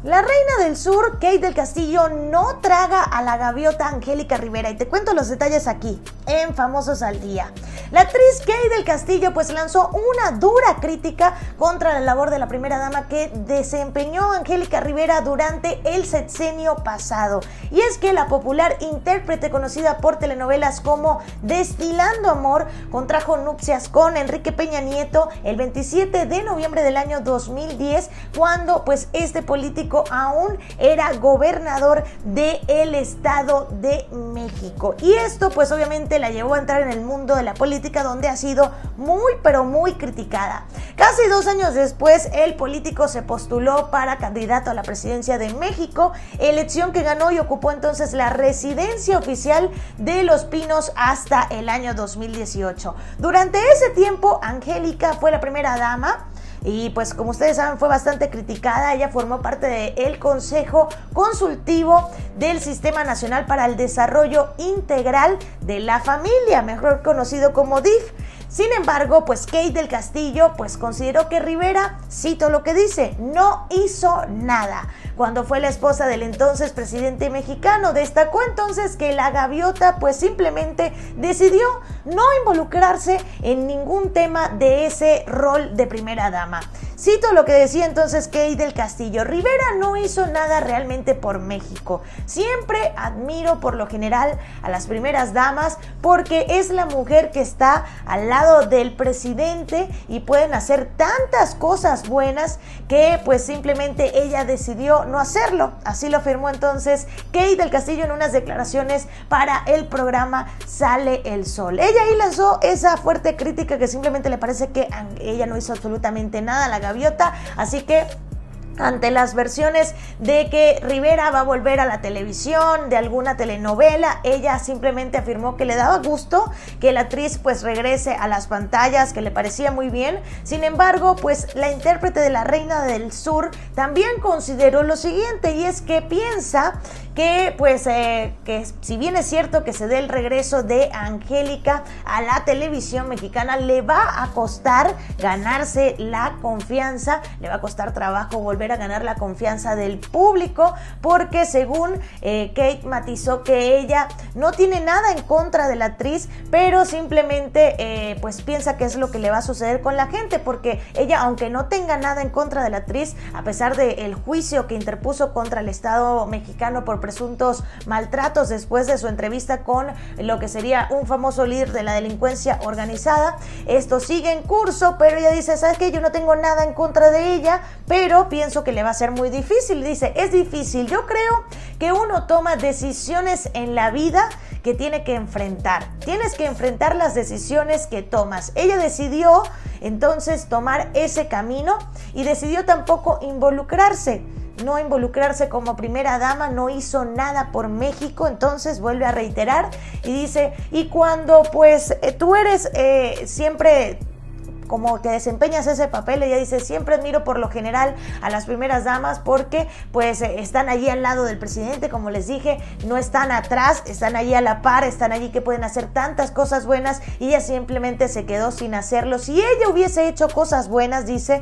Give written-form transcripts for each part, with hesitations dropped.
La reina del sur, Kate del Castillo, no traga a la gaviota Angélica Rivera, y te cuento los detalles aquí, en Famosos al Día. La actriz Kate del Castillo pues lanzó una dura crítica contra la labor de la primera dama que desempeñó Angélica Rivera durante el sexenio pasado. Y es que la popular intérprete, conocida por telenovelas como Destilando Amor, contrajo nupcias con Enrique Peña Nieto el 27 de noviembre del año 2010, cuando pues este político aún era gobernador del Estado de México. Y esto pues obviamente la llevó a entrar en el mundo de la política, donde ha sido muy pero muy criticada. Casi 2 años después, el político se postuló para candidato a la presidencia de México, elección que ganó y ocupó entonces la residencia oficial de Los Pinos hasta el año 2018. Durante ese tiempo, Angélica fue la primera dama y pues como ustedes saben fue bastante criticada. Ella formó parte del Consejo Consultivo del Sistema Nacional para el Desarrollo Integral de la Familia, mejor conocido como DIF. Sin embargo, pues Kate del Castillo pues consideró que Rivera, cito lo que dice, no hizo nada. Cuando fue la esposa del entonces presidente mexicano, destacó entonces que la gaviota pues simplemente decidió no involucrarse en ningún tema de ese rol de primera dama. Cito lo que decía entonces Kate del Castillo: Rivera no hizo nada realmente por México. Siempre admiro por lo general a las primeras damas porque es la mujer que está al lado del presidente y pueden hacer tantas cosas buenas que pues simplemente ella decidió no hacerlo. Así lo afirmó entonces Kate del Castillo en unas declaraciones para el programa Sale el Sol. Ella ahí lanzó esa fuerte crítica que simplemente le parece que ella no hizo absolutamente nada a la gaviota, así que ante las versiones de que Rivera va a volver a la televisión, de alguna telenovela, ella simplemente afirmó que le daba gusto que la actriz pues regrese a las pantallas, que le parecía muy bien. Sin embargo, pues la intérprete de la Reina del Sur también consideró lo siguiente, y es que piensa que pues que si bien es cierto que se dé el regreso de Angélica a la televisión mexicana, le va a costar ganarse la confianza, le va a costar trabajo volver a ganar la confianza del público, porque según Kate matizó que ella no tiene nada en contra de la actriz, pero simplemente pues piensa que es lo que le va a suceder con la gente, porque ella, aunque no tenga nada en contra de la actriz, a pesar del juicio que interpuso contra el Estado mexicano por presuntos maltratos después de su entrevista con lo que sería un famoso líder de la delincuencia organizada, esto sigue en curso, pero ella dice, ¿sabes qué? Yo no tengo nada en contra de ella, pero pienso que le va a ser muy difícil. Dice, es difícil. Yo creo que uno toma decisiones en la vida que tiene que enfrentar. Tienes que enfrentar las decisiones que tomas. Ella decidió entonces tomar ese camino y decidió tampoco involucrarse. No involucrarse como primera dama, no hizo nada por México. Entonces vuelve a reiterar y dice, y cuando pues tú eres siempre como que desempeñas ese papel, ella dice, siempre admiro por lo general a las primeras damas porque pues están allí al lado del presidente, como les dije, no están atrás, están allí a la par, están allí que pueden hacer tantas cosas buenas, y ella simplemente se quedó sin hacerlo. Si ella hubiese hecho cosas buenas, dice,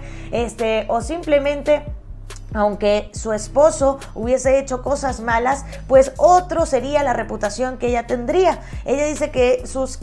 o simplemente aunque su esposo hubiese hecho cosas malas, pues otro sería la reputación que ella tendría. Ella dice que sus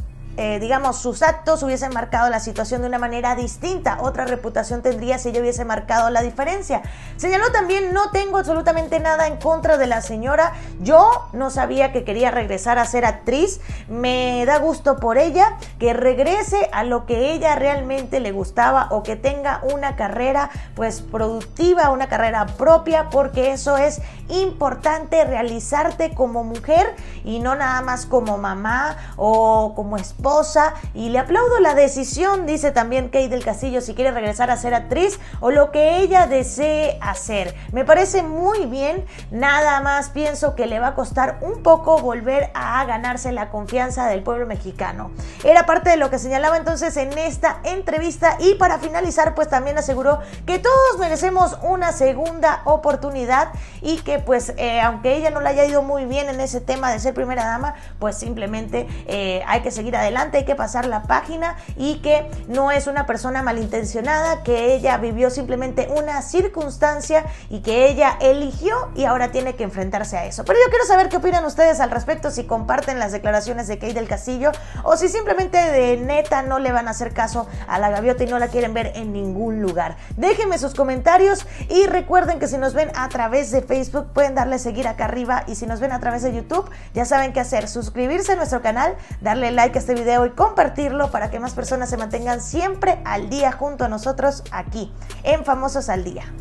actos hubiesen marcado la situación de una manera distinta, otra reputación tendría si ella hubiese marcado la diferencia. Señaló también, no tengo absolutamente nada en contra de la señora, yo no sabía que quería regresar a ser actriz, me da gusto por ella, que regrese a lo que ella realmente le gustaba o que tenga una carrera pues productiva, una carrera propia, porque eso es importante, realizarte como mujer y no nada más como mamá o como esposa. Y le aplaudo la decisión, dice también Kate del Castillo, si quiere regresar a ser actriz o lo que ella desee hacer. Me parece muy bien, nada más pienso que le va a costar un poco volver a ganarse la confianza del pueblo mexicano. Era parte de lo que señalaba entonces en esta entrevista, y para finalizar pues también aseguró que todos merecemos una segunda oportunidad y que pues aunque ella no le haya ido muy bien en ese tema de ser primera dama, pues simplemente hay que seguir adelante adelante, hay que pasar la página y que no es una persona malintencionada, que ella vivió simplemente una circunstancia y que ella eligió y ahora tiene que enfrentarse a eso. Pero yo quiero saber qué opinan ustedes al respecto, si comparten las declaraciones de Kate del Castillo o si simplemente de neta no le van a hacer caso a la gaviota y no la quieren ver en ningún lugar. Déjenme sus comentarios y recuerden que si nos ven a través de Facebook pueden darle seguir acá arriba, y si nos ven a través de YouTube ya saben qué hacer: suscribirse a nuestro canal, darle like a este video y compartirlo para que más personas se mantengan siempre al día junto a nosotros aquí en Famosos al Día.